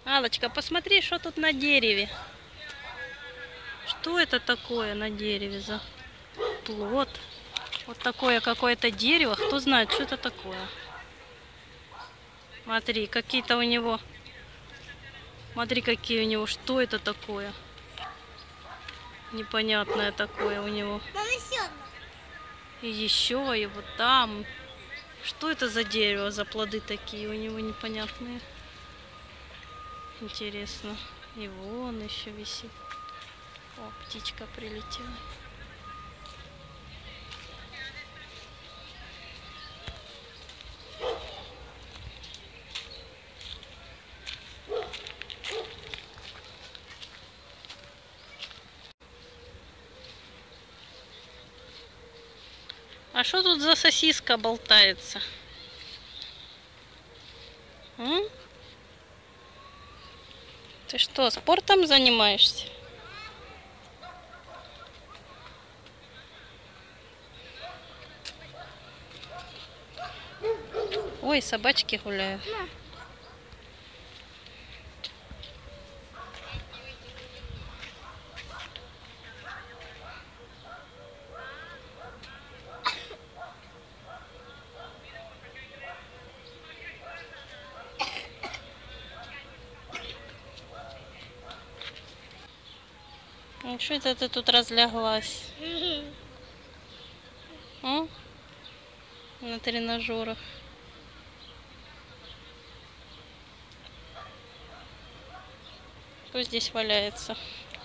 Аллочка, посмотри, что тут на дереве. Что это такое на дереве за плод? Вот такое какое-то дерево. Кто знает, что это такое? Смотри, какие-то у него... Смотри, какие у него... Что это такое? Непонятное такое у него. И еще, и вот там. Что это за дерево, за плоды такие у него непонятные? Интересно. И вон еще висит. О, птичка прилетела. А что тут за сосиска болтается? М? Ты что, спортом занимаешься? Ой, собачки гуляют. Ну что это ты тут разляглась? М? На тренажерах. Кто здесь валяется?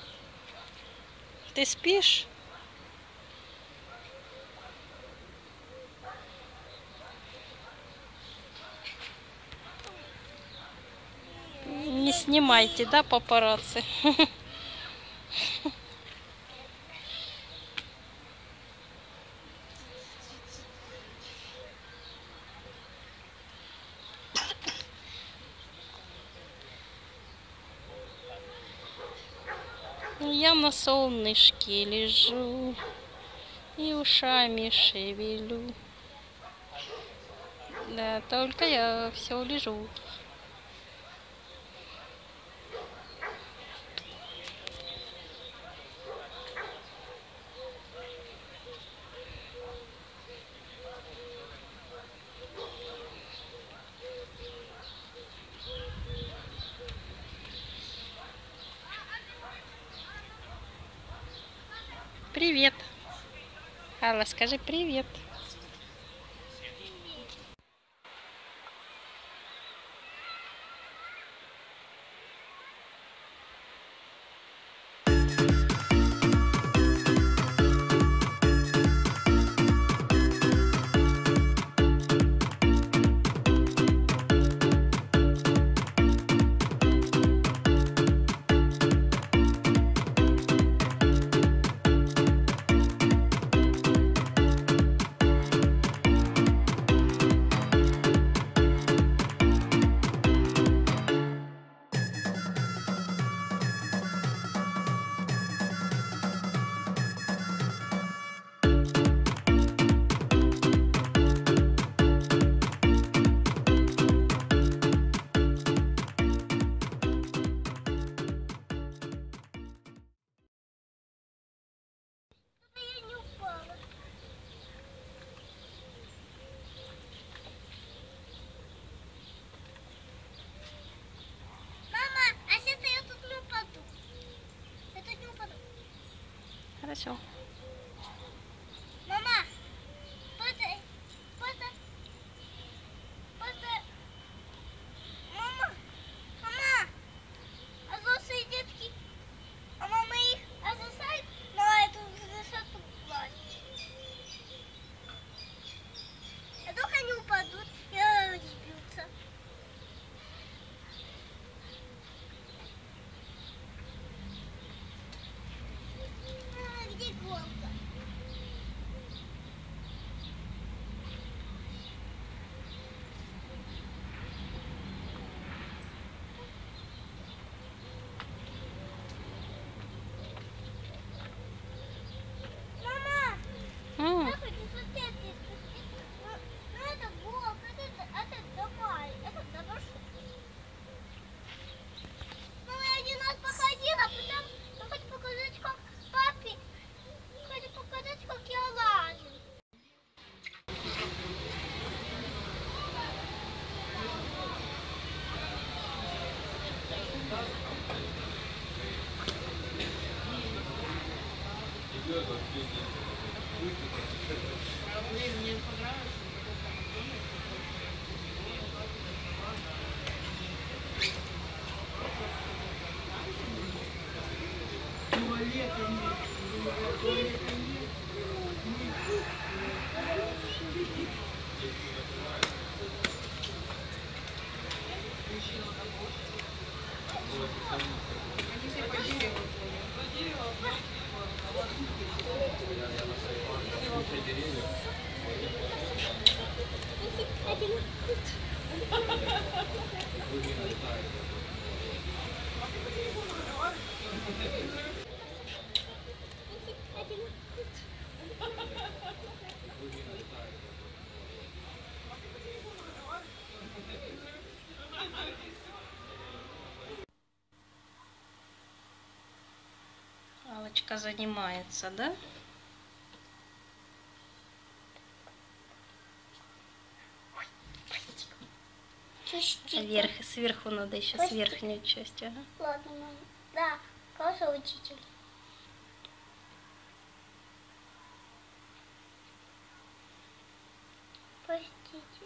Ты спишь? Не снимайте, да, папарацци? Я на солнышке лежу и ушами шевелю. Да, только я все лежу. Привет. Алла, скажи привет. Хорошо. Мама, мама, а зосы детки, а мама их засадит на эту высоту класть. А вдруг они упадут и разбьются. Где город? Алочка занимается, да? Сверху надо еще, с верхнюю часть. Ага. Ладно, мама. Да, хорошо, учитель. Простите.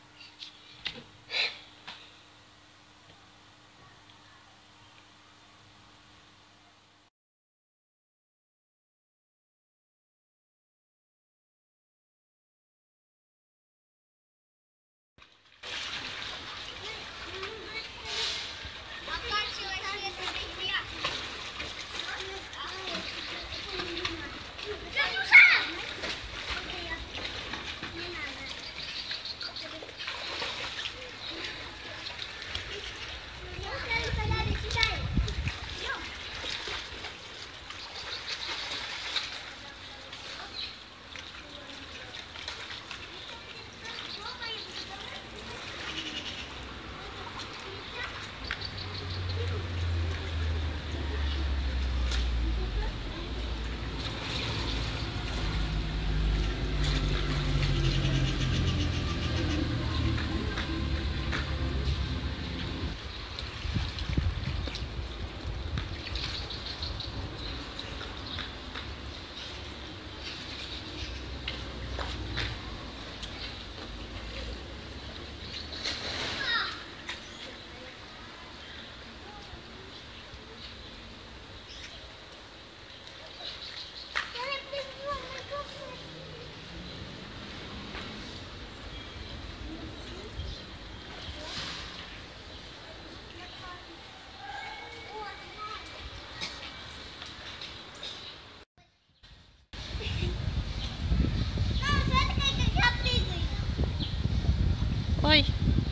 Ой.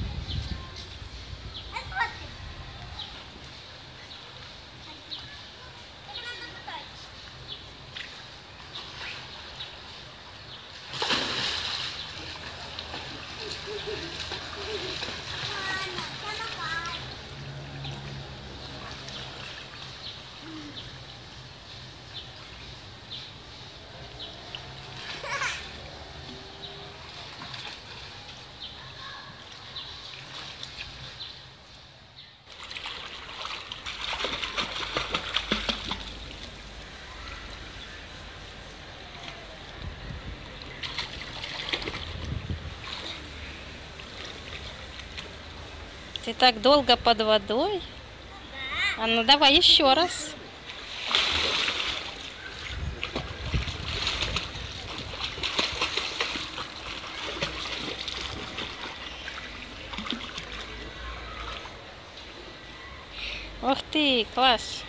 Ты так долго под водой? А ну давай еще раз. Ух ты, класс!